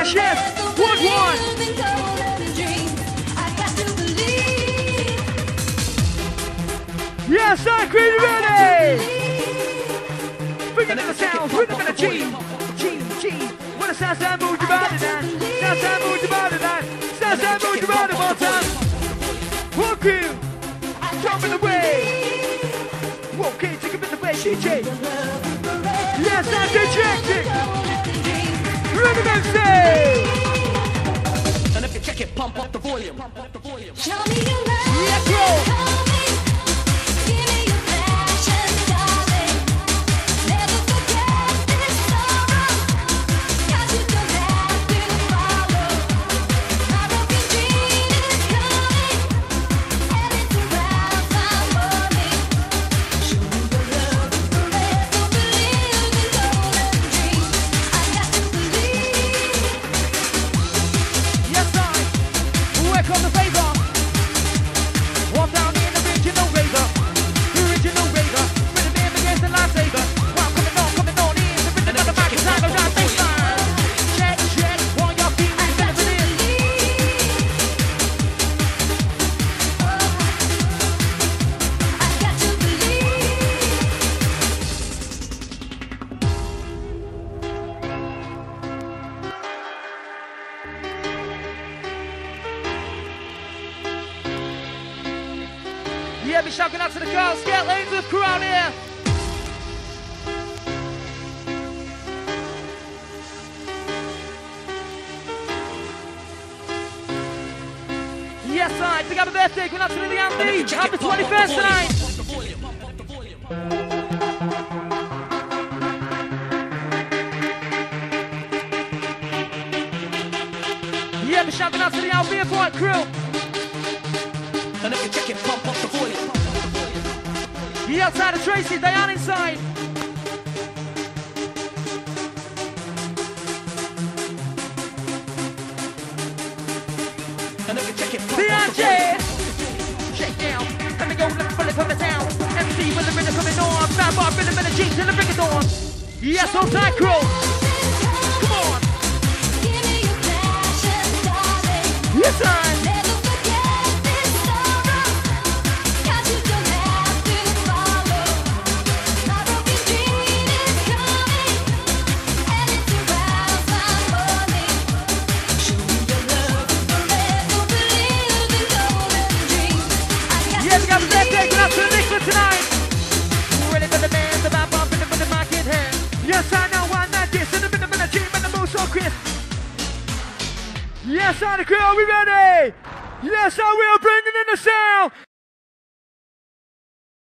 Yes, yes. 1-1. Yes, I agree, ready. Bring it to the sounds, rhythm and a G. When the sounds that move your body now. Sounds that move your body now. Sounds that move your body one time. Walk in, jumping away. Walk in, take a bit away, DJ. Yes, I'm DJ. Rhythm and say. And if you check it, pump up the volume. Show me your love. Yes, bro. Yeah, be shouting out to the girls. Get lanes of crew out here. Yes, I big happy birthday. Going out to Lily Andy. Happy 21st tonight. Yeah, be shouting out to the Albion Point crew. And if you check it, pump up the volume. The outside of Tracy, Diane inside. And if you check it, pump up the volume. Shake down, let me go, let me pull it from the town. MC with the rhythm coming on. Stand by, rhythm and a G till the bring it on. Yes, on time crew. Come on. Yes, I. Tonight, ready for the band, the bop bop, and the mic in hand. Yes, I know I'm not this, and the rhythm and the G, and the move so crisp. Yes, I the crew, are we ready? Yes, I will, bringing in the sound.